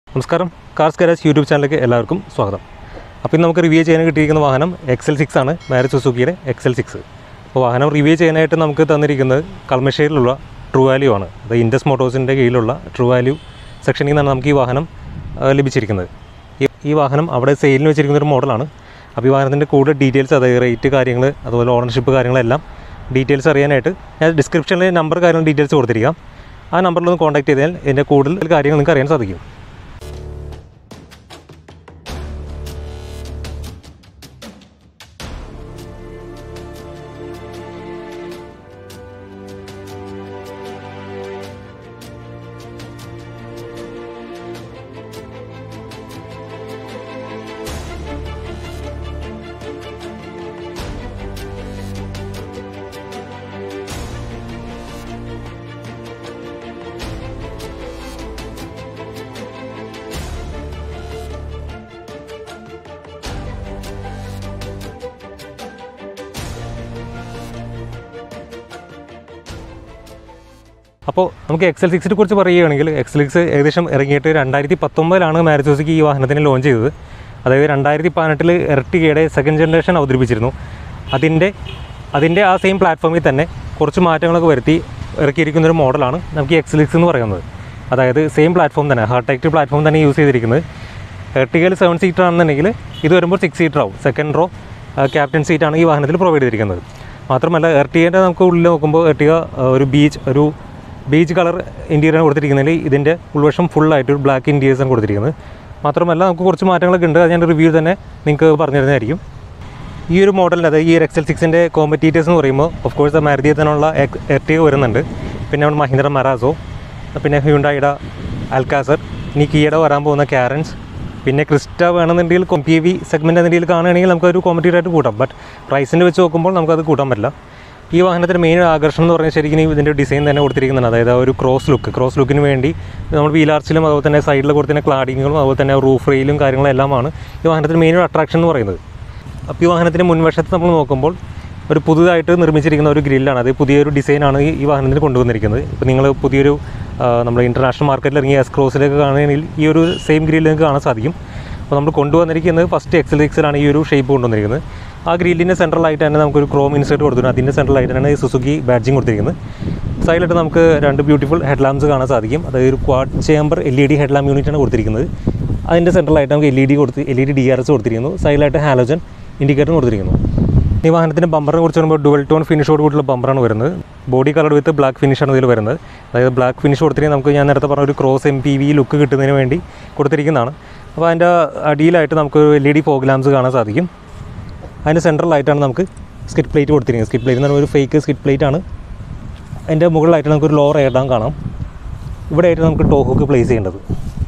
നമസ്കാരം cars garage YouTube ചാനലിലേക്ക് എല്ലാവർക്കും സ്വാഗതം. അപ്പോൾ ഇന്ന് നമുക്ക് റിവ്യൂ ചെയ്യാൻ കിട്ടിയിരിക്കുന്ന വാഹനം XL6 ആണ്, മാരുതി സുസുക്കിയുടെ XL6. അപ്പോൾ വാഹനം റിവ്യൂ ചെയ്യാനായിട്ട് നമുക്ക് തന്നിരിക്കുന്നത് കളമശ്ശേരിയിലുള്ള ട്രൂ വാല്യൂ ആണ്. അത് ഇൻഡസ് മോട്ടോഴ്സിൻ്റെ കീഴിലുള്ള ട്രൂ വാല്യൂ സെക്ഷനിൽ നിന്നാണ് നമുക്ക് ഈ വാഹനം ലഭിച്ചിരിക്കുന്നത്. ഈ വാഹനം അവിടെ സെയിലിന് വെച്ചിരിക്കുന്ന ഒരു മോഡലാണ്. അപ്പോൾ ഈ വാഹനത്തിൻ്റെ കൂടുതൽ ഡീറ്റെയിൽസ്, അതായത് റേറ്റ് കാര്യങ്ങൾ, അതുപോലെ ഓണർഷിപ്പ് കാര്യങ്ങളെല്ലാം ഡീറ്റെയിൽസ് അറിയാനായിട്ട് ഞാൻ ഡിസ്ക്രിപ്ഷനിൽ നമ്പർ കാര്യങ്ങൾ ഡീറ്റെയിൽസ് കൊടുത്തിരിക്കാം. ആ നമ്പറിലൊന്ന് കോൺടാക്ട് ചെയ്താൽ ഇതിൻ്റെ കൂടുതൽ കാര്യങ്ങൾ നിങ്ങൾക്ക് അറിയാൻ സാധിക്കും. അപ്പോൾ നമുക്ക് XL6നെ കുറിച്ച് പറയുകയാണെങ്കിൽ XL6 ഏകദേശം ഇറങ്ങിയിട്ട് 2019 മാരുതി സുസുക്കി ഈ വാഹനത്തിന് ലോഞ്ച് ചെയ്തത്. അതായത് 2018 എർട്ടിഗയുടെ സെക്കൻഡ് ജനറേഷൻ അവതരിപ്പിച്ചിരുന്നു. അതിൻ്റെ ആ സെയിം പ്ലാറ്റ്ഫോമിൽ തന്നെ കുറച്ച് മാറ്റങ്ങളൊക്കെ വരുത്തി ഇറക്കിയിരിക്കുന്നൊരു മോഡലാണ് നമുക്ക് ഈ XL6 എന്ന് പറയുന്നത്. അതായത് സെയിം പ്ലാറ്റ്ഫോം തന്നെ, HEARTECT പ്ലാറ്റ്ഫോം തന്നെ യൂസ് ചെയ്തിരിക്കുന്നത്. എർട്ടിഗയിൽ 7 സീറ്റർ ആണെന്നുണ്ടെങ്കിൽ ഇത് വരുമ്പോൾ 6 സീറ്റർ ആവും. സെക്കൻഡ് റോ ക്യാപ്റ്റൻ സീറ്റാണ് ഈ വാഹനത്തിൽ പ്രൊവൈഡ് ചെയ്തിരിക്കുന്നത്. മാത്രമല്ല എർട്ടിഗയുടെ നമുക്ക് ഉള്ളിൽ നോക്കുമ്പോൾ എർട്ടിഗ ഒരു ബീച്ച് കളർ ഇൻറ്റീരിയറാണ് കൊടുത്തിരിക്കുന്നതിൽ ഇതിൻ്റെ ഉൾവശം ഫുള്ളായിട്ട് ഒരു ബ്ലാക്ക് ഇൻറ്റീരിയേഴ്സാണ് കൊടുത്തിരിക്കുന്നത്. മാത്രമല്ല നമുക്ക് കുറച്ച് മാറ്റങ്ങളൊക്കെ ഉണ്ട്, അത് ഞാൻ റിവ്യൂ തന്നെ നിങ്ങൾക്ക് പറഞ്ഞു തരുന്നതായിരിക്കും. ഈ ഒരു മോഡലിൻ്റെ, അതായത് ഈ XL6ൻ്റെ കോമ്പറ്റീറ്റേഴ്സ് എന്ന് പറയുമ്പോൾ ഓഫ് കോഴ്സ് മാരുതിയിൽ തന്നെയുള്ള എർട്ടിഗ വരുന്നുണ്ട്, പിന്നെ നമ്മുടെ മഹീന്ദ്ര മറാസോ, പിന്നെ ഹ്യുണ്ടായിയുടെ അൽക്കാസർ, ഇനി കിയയുടെ വരാൻ പോകുന്ന കാരൻസ്, പിന്നെ ക്രിസ്റ്റ വേണമെന്നുണ്ടെങ്കിൽ MPV സെഗ്മെൻറ്റ് എന്തെങ്കിലും കാണുകയാണെങ്കിൽ നമുക്കൊരു കോമ്പറ്റീറ്ററായിട്ട് കൂട്ടാം. ബട്ട് പ്രൈസിൻ്റെ വെച്ച് നോക്കുമ്പോൾ നമുക്കത് കൂട്ടാൻ പറ്റില്ല. ഈ വാഹനത്തിൻ്റെ മെയിൻ ആകർഷണം എന്ന് പറഞ്ഞാൽ ശരിക്കും ഇതിൻ്റെ ഡിസൈൻ തന്നെ കൊടുത്തിരിക്കുന്നതാണ്. അതായത് ഒരു ക്രോസ് ലുക്കിന് വേണ്ടി നമ്മൾ വീലാർച്ചിലും അതുപോലെ തന്നെ സൈഡിൽ കൊടുത്തിരുന്ന ക്ലാഡിങ്ങുകളും അതുപോലെ തന്നെ റൂഫ് റെയിലും കാര്യങ്ങളെല്ലാമാണ് ഈ വാഹനത്തിൻ്റെ മെയിൻ അട്രാക്ഷൻ എന്ന് പറയുന്നത്. അപ്പോൾ ഈ വാഹനത്തിൻ്റെ മുൻവശത്ത് നമ്മൾ നോക്കുമ്പോൾ ഒരു പുതുതായിട്ട് നിർമ്മിച്ചിരിക്കുന്ന ഒരു ഗ്രില്ലാണ്. അത് പുതിയൊരു ഡിസൈനാണ് ഈ വാഹനത്തിന് കൊണ്ടുവന്നിരിക്കുന്നത്. ഇപ്പോൾ നിങ്ങൾ പുതിയൊരു നമ്മൾ ഇൻ്റർനാഷണൽ മാർക്കറ്റിൽ ഇറങ്ങിയ S-ക്രോസിലേക്ക് കാണുകയാണെങ്കിൽ ഈ ഒരു സെയിം ഗ്രില്ല് നിങ്ങൾക്ക് കാണാൻ സാധിക്കും. അപ്പോൾ നമ്മൾ കൊണ്ടുവന്നിരിക്കുന്നത് ഫസ്റ്റ് XL6ലാണ് ഈ ഒരു ഷേപ്പ് കൊണ്ടുവന്നിരിക്കുന്നത്. ആ ഗ്രില്ലിൻ്റെ സെൻട്രലായിട്ട് തന്നെ നമുക്കൊരു ക്രോം ഇൻസേർട്ട് കൊടുത്തിട്ടുണ്ട്. അതിൻ്റെ സെൻട്രലായിട്ട് തന്നെ സുസുക്കി ബാഡ്ജിങ് കൊടുത്തിരിക്കുന്നത്. സൈഡിലായിട്ട് നമുക്ക് 2 ബ്യൂട്ടിഫുൾ ഹെഡ് ലാംപ്സ് കാണാൻ സാധിക്കും. അതായത് ഒരു quad chamber LED head lamp യൂണിറ്റാണ് കൊടുത്തിരിക്കുന്നത്. അതിൻ്റെ സെൻട്രലായിട്ട് നമുക്ക് LED DRS കൊടുത്തിരിക്കുന്നു. സൈഡിലായിട്ട് ഹാലോജൻ ഇൻഡിക്കേറ്ററും കൊടുത്തിരിക്കുന്നു. ഈ വാഹനത്തിൻ്റെ ബമ്പറിനെ കുറിച്ച് പറയുമ്പോൾ ഡുവൽ ടോൺ ഫിനിഷോട് കൂടിയുള്ള ബമ്പറാണ് വരുന്നത്. ബോഡി കളർ വിത്ത് ബ്ലാക്ക് ഫിനിഷാണ് ഇതിൽ വരുന്നത്. അതായത് ബ്ലാക്ക് ഫിനിഷ് കൊടുത്തിട്ട് നമുക്ക് ഞാൻ നേരത്തെ പറഞ്ഞ ഒരു ക്രോസ് MPV ലുക്ക് കിട്ടുന്നതിന് വേണ്ടി കൊടുത്തിരിക്കുന്നതാണ്. അപ്പോൾ അതിൻ്റെ അടിയിലായിട്ട് നമുക്ക് LED ഫോഗ് ലാംപ്സ് കാണാൻ സാധിക്കും. അതിൻ്റെ സെൻട്രലായിട്ടാണ് നമുക്ക് സ്കിഡ് പ്ലേറ്റ് കൊടുത്തിരിക്കുന്നത്. സ്കിഡ് പ്ലേറ്റ് എന്ന് പറഞ്ഞാൽ ഒരു ഫേക്ക് സ്കിഡ് പ്ലേറ്റ് ആണ്. അതിൻ്റെ മുകളിലായിട്ട് നമുക്കൊരു ലോവർ എയർ ടാങ്ക് കാണാം. ഇവിടെയായിട്ട് നമുക്ക് ടോ ഹുക്ക് പ്ലേസ് ചെയ്യേണ്ടത്.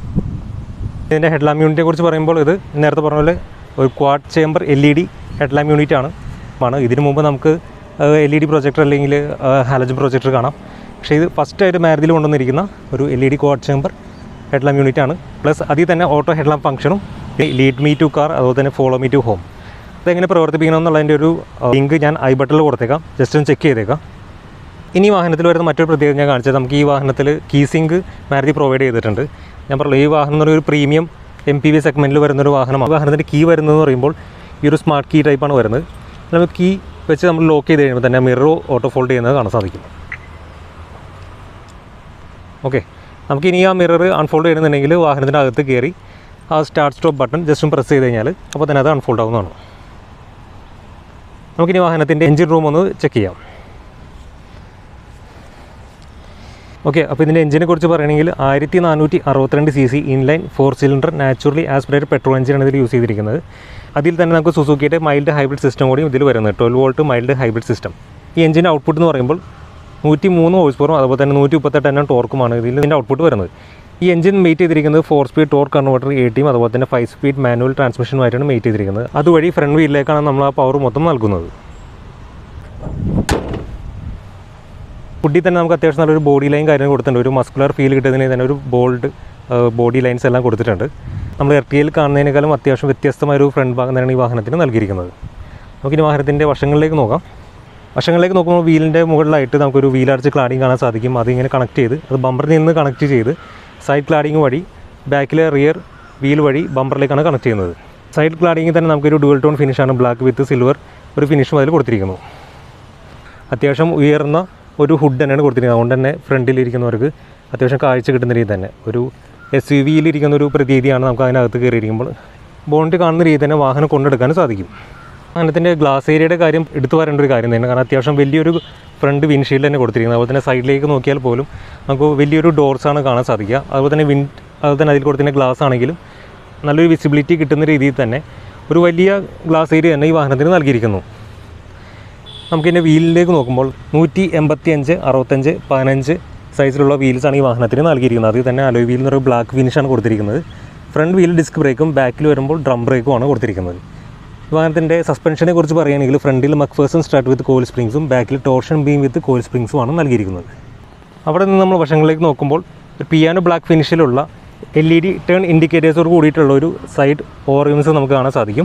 ഇതിൻ്റെ ഹെഡ് ലാമ്പ് യൂണിറ്റിനെ കുറിച്ച് പറയുമ്പോൾ ഇത് നേരത്തെ പറഞ്ഞ പോലെ ഒരു quad chamber LED head lamp unit ആണ്. ഇതിനു മുമ്പ് നമുക്ക് LED പ്രൊജക്ടർ അല്ലെങ്കിൽ ഹാലജൻ പ്രൊജക്ടർ കാണാം. പക്ഷേ ഇത് ഫസ്റ്റായിട്ട് മാരുതിയിൽ കൊണ്ടുവന്നിരിക്കുന്ന ഒരു LED quad chamber head lamp unit ആണ്. പ്ലസ് അതിൽ തന്നെ ഓട്ടോ ഹെഡ് ലാമ്പ് ഫംഗ്ഷനും ലീഡ് മീ ടു കാർ അതുപോലെ തന്നെ ഫോളോ മീ ടു ഹോം അതെങ്ങനെ പ്രവർത്തിപ്പിക്കണം എന്നുള്ളതിൻ്റെ ഒരു ലിങ്ക് ഞാൻ ഐ ബട്ടണിൽ കൊടുത്തേക്കാം. ജസ്റ്റ് ഒന്ന് ചെക്ക് ചെയ്തേക്കാം. ഇനി വാഹനത്തിൽ വരുന്ന മറ്റൊരു പ്രത്യേകത ഞാൻ കാണിച്ചത്, നമുക്ക് ഈ വാഹനത്തിൽ കീ സിങ്ക് മാരുതി പ്രൊവൈഡ് ചെയ്തിട്ടുണ്ട്. ഞാൻ പറഞ്ഞു ഈ വാഹനം എന്ന് പറയുന്ന ഒരു പ്രീമിയം MPV സെഗ്മെൻറ്റിൽ വരുന്നൊരു വാഹനമാണ്. വാഹനത്തിൻ്റെ കീ വരുന്നതെന്ന് പറയുമ്പോൾ ഈ ഒരു സ്മാർട്ട് കീ ടൈപ്പാണ് വരുന്നത്. നമുക്ക് കീ വെച്ച് നമ്മൾ ലോക്ക് ചെയ്ത് കഴിയുമ്പോൾ തന്നെ മിറർ ഓട്ടോ ഫോൾഡ് ചെയ്യുന്നത് കാണാൻ സാധിക്കും. ഓക്കെ, നമുക്കിനി ആ മിറർ അൺഫോൾഡ് ചെയ്യണമെന്നുണ്ടെങ്കിൽ വാഹനത്തിൻ്റെ അകത്ത് കയറി ആ start stop button just press ചെയ്ത് കഴിഞ്ഞാൽ അപ്പോൾ തന്നെ അത് അൺഫോൾഡ് ആവുന്നതാണ്. നമുക്കിനി വാഹനത്തിൻ്റെ എഞ്ചിൻ റൂം ഒന്ന് ചെക്ക് ചെയ്യാം. ഓക്കെ, അപ്പോൾ ഇതിൻ്റെ എഞ്ചിനെ കുറിച്ച് പറയുകയാണെങ്കിൽ 1462 cc inline 4 cylinder naturally aspirated petrol എഞ്ചിനാണ് ഇതിൽ യൂസ് ചെയ്തിരിക്കുന്നത്. അതിൽ തന്നെ നമുക്ക് സുസുക്കിയുടെ മൈൽഡ് ഹൈബ്രിഡ് സിസ്റ്റം കൂടി ഇതിൽ വരുന്നത്, 12 വോൾട്ട് മൈൽഡ് ഹൈബ്രിഡ് സിസ്റ്റം. ഈ എഞ്ചിൻ്റെ ഔട്ട്പുട്ട് എന്ന് പറയുമ്പോൾ 103 ഹോഴ്സ് പവറും അതുപോലെ തന്നെ 138 Nm ടോർക്കുമാണ് ഇതിൻ്റെ ഔട്ട്പുട്ട് വരുന്നത്. ഈ എഞ്ചിൻ മെയ്റ്റ് ചെയ്തിരിക്കുന്നത് 4 സ്പീഡ് ടോർക്ക് കൺവേർട്ടർ ATയും അതുപോലെ തന്നെ 5 സ്പീഡ് മാനുവൽ ട്രാൻസ്മിഷനുമായിട്ടാണ് മെയ്റ്റ് ചെയ്തിരിക്കുന്നത്. അതുവഴി ഫ്രണ്ട് വീലിലേക്കാണ് നമ്മൾ ആ പവർ മൊത്തം നൽകുന്നത്. ഫുഡിൽ തന്നെ നമുക്ക് അത്യാവശ്യം നല്ലൊരു ബോഡി ലൈൻ കാര്യങ്ങൾ കൊടുത്തിട്ടുണ്ട്. ഒരു മസ്കുലർ ഫീൽ കിട്ടുന്നതിന് തന്നെ ഒരു ബോൾഡ് ബോഡി ലൈൻസ് എല്ലാം കൊടുത്തിട്ടുണ്ട്. നമ്മൾ എർട്ടിഗയിൽ കാണുന്നതിനേക്കാളും അത്യാവശ്യം വ്യത്യസ്തമായൊരു ഫ്രണ്ട് ഭാഗം തന്നെയാണ് ഈ വാഹനത്തിന് നൽകിയിരിക്കുന്നത്. നമുക്കിനി വാഹനത്തിൻ്റെ വശങ്ങളിലേക്ക് നോക്കാം. വശങ്ങളിലേക്ക് നോക്കുമ്പോൾ വീലിൻ്റെ മുകളിലായിട്ട് നമുക്കൊരു വീലാർച്ച് ക്ലാഡിങ് കാണാൻ സാധിക്കും. അതിങ്ങനെ കണക്ട് ചെയ്ത് അത് ബമ്പറിൽ നിന്ന് കണക്ട് ചെയ്ത് സൈഡ് ക്ലാഡിങ് വഴി ബാക്കിലെ റിയർ വീൽ വഴി ബമ്പറിലേക്കാണ് കണക്ട് ചെയ്യുന്നത്. സൈഡ് ക്ലാഡിങ്ങിൽ തന്നെ നമുക്കൊരു ഡുവൽ ടോൺ ഫിനിഷാണ്, ബ്ലാക്ക് വിത്ത് സിൽവർ ഒരു ഫിനിഷും അതിൽ കൊടുത്തിരിക്കുന്നു. അത്യാവശ്യം ഉയർന്ന ഒരു ഹുഡ് തന്നെയാണ് കൊടുത്തിരിക്കുന്നത്. അതുകൊണ്ട് തന്നെ ഫ്രണ്ടിലിരിക്കുന്നവർക്ക് അത്യാവശ്യം കാഴ്ച കിട്ടുന്ന രീതി തന്നെ ഒരു SUV-യിലിരിക്കുന്ന ഒരു പ്രതീതിയാണ് നമുക്ക് അതിനകത്ത് കയറിയിരിക്കുമ്പോൾ. ബോണ്ട് കാണുന്ന രീതി തന്നെ വാഹനം കൊണ്ടെടുക്കാനും സാധിക്കും. വാഹനത്തിൻ്റെ ഗ്ലാസ് ഏരിയയുടെ കാര്യം എടുത്തു പറയേണ്ട ഒരു കാര്യം തന്നെ, കാരണം അത്യാവശ്യം വലിയൊരു ഫ്രണ്ട് വിൻഷീൽഡ് തന്നെ കൊടുത്തിരിക്കുന്നത്. അതുപോലെ തന്നെ സൈഡിലേക്ക് നോക്കിയാൽ പോലും നമുക്ക് വലിയൊരു ഡോർസാണ് കാണാൻ സാധിക്കുക. അതുപോലെ തന്നെ അതിൽ കൊടുത്തിരിക്കുന്ന ഗ്ലാസ് ആണെങ്കിലും നല്ലൊരു വിസിബിലിറ്റി കിട്ടുന്ന രീതിയിൽ തന്നെ ഒരു വലിയ ഗ്ലാസ് ഏരിയ തന്നെ ഈ വാഹനത്തിന് നൽകിയിരിക്കുന്നു. നമുക്കിതിൻ്റെ വീലിലേക്ക് നോക്കുമ്പോൾ 185, 65, 15 സൈസിലുള്ള വീൽസാണ് ഈ വാഹനത്തിന് നൽകിയിരിക്കുന്നത്. അതിൽ തന്നെ അലോയ് വീൽ എന്നൊരു ബ്ലാക്ക് ഫിനിഷാണ് കൊടുത്തിരിക്കുന്നത്. ഫ്രണ്ട് വീൽ ഡിസ്ക് ബ്രേക്കും ബാക്കിൽ വരുമ്പോൾ ഡ്രം ബ്രേക്കുമാണ് കൊടുത്തിരിക്കുന്നത്. ഈ വാഹനത്തിൻ്റെ സസ്പെൻഷനെ കുറിച്ച് പറയുകയാണെങ്കിൽ ഫ്രണ്ടിൽ മക്ഫേഴ്സൺ സ്റ്റാർട്ട് വിത്ത് കോയിൽ സ്പ്രിങ്സും ബാക്കിൽ ടോർഷൻ ബീം വിത്ത് കോയിൽ സ്പ്രിങ്സുമാണ് നൽകിയിരിക്കുന്നത്. അവിടെ നിന്ന് നമ്മൾ വശങ്ങളിലേക്ക് നോക്കുമ്പോൾ പിയാനോ ബ്ലാക്ക് ഫിനിഷിലുള്ള LED ടേൺ ഇൻഡിക്കേറ്റേഴ്സോട് കൂടിയിട്ടുള്ള ഒരു സൈഡ് ഓറിയൻസ് നമുക്ക് കാണാൻ സാധിക്കും.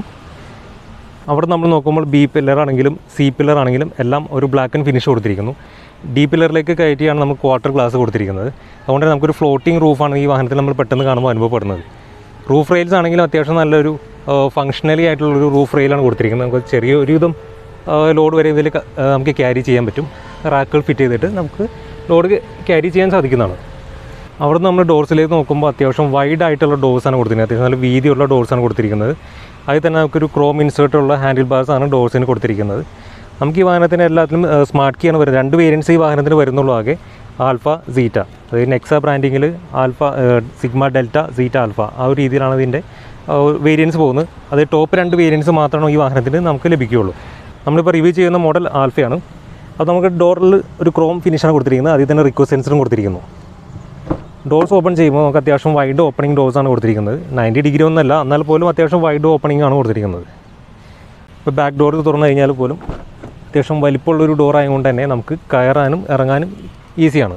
അവിടെ നമ്മൾ നോക്കുമ്പോൾ B പില്ലർ ആണെങ്കിലും C പില്ലർ ആണെങ്കിലും എല്ലാം ഒരു ബ്ലാക്ക് ആൻഡ് ഫിനിഷ് കൊടുത്തിരിക്കുന്നു. D പില്ലറിലേക്ക് കയറ്റിയാണ് നമുക്ക് ക്വാർട്ടർ ഗ്ലാസ് കൊടുത്തിരിക്കുന്നത്. അതുകൊണ്ട് തന്നെ നമുക്കൊരു ഫ്ലോട്ടിംഗ് റൂഫാണ് ഈ വാഹനത്തിൽ നമ്മൾ പെട്ടെന്ന് കാണുമ്പോൾ അനുഭവപ്പെടുന്നത്. റൂഫ് റെയിൽസ് ആണെങ്കിലും അത്യാവശ്യം നല്ലൊരു ഫങ്ഷണലി ആയിട്ടുള്ളൊരു റൂഫ് റെയിലാണ് കൊടുത്തിരിക്കുന്നത്. നമുക്ക് ചെറിയൊരുവിധം ലോഡ് വരെ ഇതിൽ നമുക്ക് ക്യാരി ചെയ്യാൻ പറ്റും. റാക്കുകൾ ഫിറ്റ് ചെയ്തിട്ട് നമുക്ക് ലോഡ് ക്യാരി ചെയ്യാൻ സാധിക്കുന്നതാണ്. അവിടെ നമ്മൾ ഡോർസിലേക്ക് നോക്കുമ്പോൾ അത്യാവശ്യം വൈഡ് ആയിട്ടുള്ള ഡോർസാണ് കൊടുത്തിരിക്കുന്നത്. അത്യാവശ്യം നല്ല വീതിയുള്ള ഡോർസാണ് കൊടുത്തിരിക്കുന്നത്. അതിൽ തന്നെ നമുക്കൊരു ക്രോം ഇൻസേർട്ടുള്ള ഹാൻഡിൽ ബാർസാണ് ഡോർസിന് കൊടുത്തിരിക്കുന്നത്. നമുക്ക് ഈ വാഹനത്തിന് എല്ലാത്തിലും സ്മാർട്ട് കീ ആണ് വരുന്നത്. 2 വേരിയൻസ് ഈ വാഹനത്തിന് വരുന്നുള്ളൂ ആകെ, ആൽഫ, സീറ്റ. അതായത് നെക്സ ബ്രാൻഡിങ്ങിൽ alpha, sigma, delta, zeta, alpha ആ ഒരു രീതിയിലാണ് ഇതിൻ്റെ വേരിയൻസ് പോകുന്നത്. അത് ടോപ്പ് 2 വേരിയൻസ് മാത്രമാണ് ഈ വാഹനത്തിന് നമുക്ക് ലഭിക്കുകയുള്ളൂ. നമ്മളിപ്പോൾ റിവ്യൂ ചെയ്യുന്ന മോഡൽ ആൽഫയാണ്. അത് നമുക്ക് ഡോറിൽ ഒരു ക്രോം ഫിനിഷാണ് കൊടുത്തിരിക്കുന്നത്. അതിൽ തന്നെ റിക്വസ്റ്റ് സെൻസറും കൊടുത്തിരിക്കുന്നു. ഡോർസ് ഓപ്പൺ ചെയ്യുമ്പോൾ നമുക്ക് അത്യാവശ്യം വൈഡ് ഓപ്പണിംഗ് ഡോർസാണ് കൊടുത്തിരിക്കുന്നത്. 90 ഡിഗ്രി ഒന്നല്ല, എന്നാൽ പോലും അത്യാവശ്യം വൈഡ് ഓപ്പണിംഗ് ആണ് കൊടുത്തിരിക്കുന്നത്. ഇപ്പോൾ ബാക്ക് ഡോർ തുറന്നു കഴിഞ്ഞാൽ പോലും അത്യാവശ്യം വലിപ്പമുള്ളൊരു ഡോർ ആയതുകൊണ്ട് തന്നെ നമുക്ക് കയറാനും ഇറങ്ങാനും ഈസിയാണ്.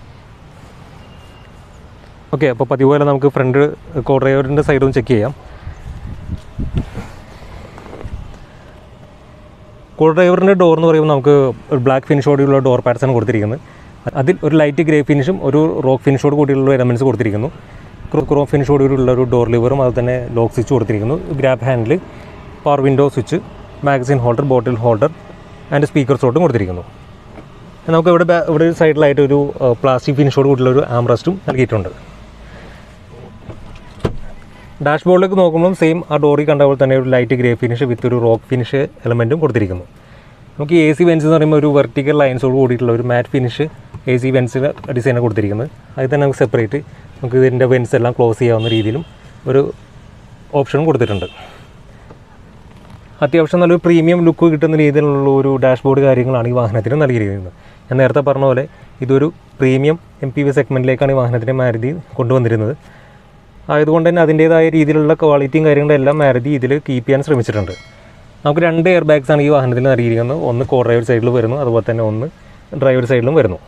ഓക്കെ, അപ്പോൾ പതിവ് പോലെ നമുക്ക് ഫ്രണ്ട് കോ ഡ്രൈവറിൻ്റെ സൈഡും ചെക്ക് ചെയ്യാം. കോ ഡ്രൈവറിൻ്റെ ഡോർ എന്ന് പറയുമ്പോൾ നമുക്ക് ഒരു ബ്ലാക്ക് ഫിനിഷോടെയുള്ള ഡോർ പാഡ്സാണ് കൊടുത്തിരിക്കുന്നത്. അതിൽ ഒരു ലൈറ്റ് ഗ്രേ ഫിനിഷും ഒരു റോക്ക് ഫിനിഷോട് കൂടിയുള്ള എലമെൻറ്റ്സ് കൊടുത്തിരിക്കുന്നു. ക്രോം ഫിനിഷോട് കൂടിയുള്ള ഒരു ഡോർ ലിവറും അതുപോലെ തന്നെ ലോക്ക് സ്വിച്ച് കൊടുത്തിരിക്കുന്നു. Grab handle, power window switch, magazine holder, bottle holder and speaker സ്ലോട്ടും കൊടുത്തിരിക്കുന്നു. നമുക്ക് ഇവിടെ ഒരു സൈഡിലായിട്ട് ഒരു പ്ലാസ്റ്റിക് ഫിനിഷോട് കൂടിയുള്ള ഒരു ആംറസ്റ്റും നൽകിയിട്ടുണ്ട്. ഡാഷ്ബോർഡിലേക്ക് നോക്കുമ്പോൾ സെയിം ആ ഡോറിൽ കണ്ട പോലെ തന്നെ ഒരു ലൈറ്റ് ഗ്രേ ഫിനിഷ് വിത്ത് ഒരു റോക്ക് ഫിനിഷ് എലമെൻറ്റും കൊടുത്തിരിക്കുന്നു. നമുക്ക് AC വെൻസ് എന്ന് പറയുമ്പോൾ ഒരു വെർട്ടിക്കൽ ലൈൻസോട് കൂടിയിട്ടുള്ള ഒരു മാറ്റ് ഫിനിഷ് AC വെൻസിൻ്റെ ഡിസൈനാണ് കൊടുത്തിരിക്കുന്നത്. അതിൽ തന്നെ നമുക്ക് സെപ്പറേറ്റ് നമുക്ക് ഇതിൻ്റെ വെൻസ് എല്ലാം ക്ലോസ് ചെയ്യാവുന്ന രീതിയിലും ഒരു ഓപ്ഷനും കൊടുത്തിട്ടുണ്ട്. അത്യാവശ്യം നല്ലൊരു പ്രീമിയം ലുക്ക് കിട്ടുന്ന രീതിയിലുള്ള ഒരു ഡാഷ്ബോർഡ് കാര്യങ്ങളാണ് ഈ വാഹനത്തിന് നൽകിയിരിക്കുന്നത്. ഞാൻ നേരത്തെ പറഞ്ഞ പോലെ ഇതൊരു പ്രീമിയം MPV സെഗ്മെൻറ്റിലേക്കാണ് ഈ വാഹനത്തിനെ മാരുതി കൊണ്ടുവന്നിരുന്നത്. ആയതുകൊണ്ട് തന്നെ അതിൻ്റേതായ രീതിയിലുള്ള ക്വാളിറ്റിയും കാര്യങ്ങളെല്ലാം മാരുതി ഇതിൽ കീപ്പ് ചെയ്യാൻ ശ്രമിച്ചിട്ടുണ്ട്. നമുക്ക് 2 എയർ ബാഗ്സാണ് ഈ വാഹനത്തിൽ നൽകിയിരിക്കുന്നത്. ഒന്ന് കോ ഡ്രൈവർ സൈഡിൽ വരുന്നു, അതുപോലെ തന്നെ ഒന്ന് ഡ്രൈവർ സൈഡിലും വരുന്നു.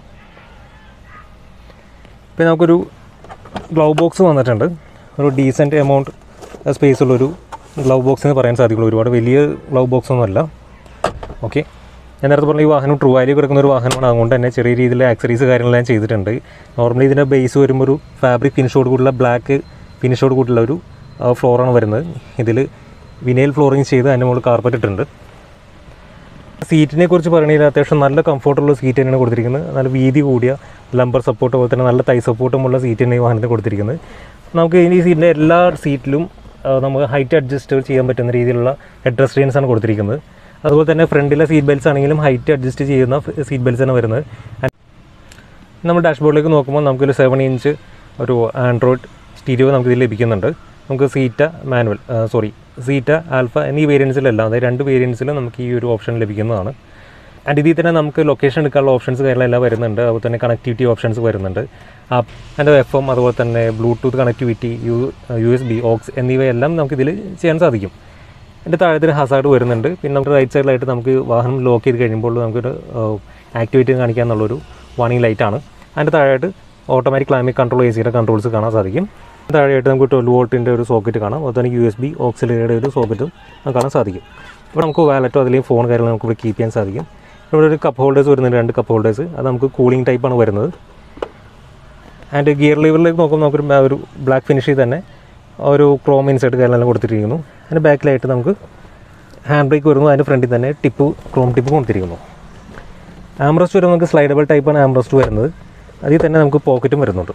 പിന്നെ നമുക്കൊരു ഗ്ലൗ ബോക്സ് വന്നിട്ടുണ്ട്. ഒരു ഡീസൻറ്റ് എമൗണ്ട് സ്പേസ് ഉള്ളൊരു ഗ്ലൗ ബോക്സ് എന്ന് പറയാൻ സാധിക്കുള്ളൂ. ഒരുപാട് വലിയ ഗ്ലൗ ബോക്സ് ഒന്നുമല്ല. ഓക്കെ, ഞാൻ നേരത്തെ പറഞ്ഞ ഈ വാഹനം ട്രൂ വാല്യൂ കിടക്കുന്ന ഒരു വാഹനമാണ്. അതുകൊണ്ട് തന്നെ ചെറിയ രീതിയിൽ ആക്സറീസ് കാര്യങ്ങളെല്ലാം ചെയ്തിട്ടുണ്ട്. നോർമലി ഇതിൻ്റെ ബേസ് വരുമ്പോൾ ഒരു ഫാബ്രിക് ഫിനിഷോട് കൂടിയുള്ള ബ്ലാക്ക് ഫിനിഷോട് കൂടിയുള്ള ഒരു ഫ്ലോറാണ് വരുന്നത്. ഇതിൽ വിനൈൽ ഫ്ലോറിങ് ചെയ്ത് അതിൻ്റെ മുകളിൽ കാർപ്പറ്റ് ഇട്ടിട്ടുണ്ട്. സീറ്റിനെ കുറിച്ച് പറയുകയാണെങ്കിൽ അത്യാവശ്യം നല്ല കംഫോർട്ടുള്ള സീറ്റ് തന്നെയാണ് കൊടുത്തിരിക്കുന്നത്. നല്ല വീതി കൂടിയ ലംബർ സപ്പോർട്ട് പോലെ തന്നെ നല്ല തൈ സപ്പോർട്ടുമുള്ള സീറ്റ് തന്നെ ഈ വാഹനത്തിൽ കൊടുത്തിരിക്കുന്നത്. നമുക്ക് ഈ സീറ്റിൻ്റെ എല്ലാ സീറ്റിലും നമുക്ക് ഹൈറ്റ് അഡ്ജസ്റ്റ് ചെയ്യാൻ പറ്റുന്ന രീതിയിലുള്ള ഹെഡ് റെസ്ട്രെയിൻസ് ആണ് കൊടുത്തിരിക്കുന്നത്. അതുപോലെ തന്നെ ഫ്രണ്ടിലെ സീറ്റ് ബെൽറ്റ്സ് ആണെങ്കിലും ഹൈറ്റ് അഡ്ജസ്റ്റ് ചെയ്യുന്ന സീറ്റ് ബെൽറ്റ്സ് ആണ് വരുന്നത്. നമ്മൾ ഡാഷ്ബോർഡിലേക്ക് നോക്കുമ്പോൾ നമുക്കൊരു 7 ഇഞ്ച് ഒരു ആൻഡ്രോയിഡ് സ്റ്റീരിയോ നമുക്കിതിൽ ലഭിക്കുന്നുണ്ട്. നമുക്ക് സീറ്റ, ആൽഫ എന്നീ വേരിയൻസിലെല്ലാം, അതായത് 2 വേരിയൻസിലും നമുക്ക് ഈ ഒരു ഓപ്ഷൻ ലഭിക്കുന്നതാണ്. ആൻഡ് ഇതിൽ തന്നെ നമുക്ക് ലൊക്കേഷൻ എടുക്കാനുള്ള ഓപ്ഷൻസ് കാര്യങ്ങളെല്ലാം വരുന്നുണ്ട്. അതുപോലെ തന്നെ കണക്ടിവിറ്റി ഓപ്ഷൻസ് വരുന്നുണ്ട്. അതിൻ്റെ FM, അതുപോലെ തന്നെ ബ്ലൂടൂത്ത് കണക്ടിവിറ്റി, USB, ഓക്സ് എന്നിവയെല്ലാം നമുക്കിതിൽ ചെയ്യാൻ സാധിക്കും. എൻ്റെ താഴത്തിന് ഹസാർഡ് വരുന്നുണ്ട്. പിന്നെ നമുക്ക് റൈറ്റ് സൈഡിലായിട്ട് നമുക്ക് വാഹനം ലോക്ക് ചെയ്ത് കഴിയുമ്പോൾ നമുക്കൊരു ആക്ടിവേറ്റ് കാണിക്കുക എന്നുള്ളൊരു വാർണിംഗ് ലൈറ്റാണ്. അതിൻ്റെ താഴെയായിട്ട് automatic climate control AC controls കാണാൻ സാധിക്കും. താഴെയായിട്ട് നമുക്ക് 12 വോൾട്ടിൻ്റെ ഒരു സോക്കറ്റ് കാണാം. അതുപോലെ തന്നെ USB ഓക്സിലറിയുടെ ഒരു സോക്കറ്റും നമുക്ക് കാണാൻ സാധിക്കും. ഇവിടെ നമുക്ക് വാലറ്റോ അതിലെയും ഫോൺ കാര്യങ്ങൾ നമുക്ക് ഇവിടെ കീപ്പ് ചെയ്യാൻ സാധിക്കും. ഇവിടെ ഒരു കപ്പ് ഹോൾഡേഴ്സ് വരുന്നുണ്ട്, 2 കപ്പ് ഹോൾഡേഴ്സ്. അത് നമുക്ക് കൂളിംഗ് ടൈപ്പാണ് വരുന്നത്. ആൻഡ് ഗിയർ ലിവറിലേക്ക് നോക്കുമ്പോൾ നമുക്കൊരു ഒരു ബ്ലാക്ക് ഫിനിഷിൽ തന്നെ ഒരു ക്രോം ഇൻസൈഡ് കാര്യങ്ങളെല്ലാം കൊടുത്തിരിക്കുന്നു. അതിൻ്റെ ബാക്കിലായിട്ട് നമുക്ക് ഹാൻഡ് ബ്രേക്ക് വരുന്നു. അതിൻ്റെ ഫ്രണ്ടിൽ തന്നെ ക്രോം ടിപ്പ് കൊടുത്തിരിക്കുന്നു. ആംബ്രസ്റ്റ് വരുമ്പോൾ നമുക്ക് സ്ലൈഡബിൾ ടൈപ്പാണ് ആംബ്രസ്റ്റ് വരുന്നത്. അതിൽ തന്നെ നമുക്ക് പോക്കറ്റും വരുന്നുണ്ട്.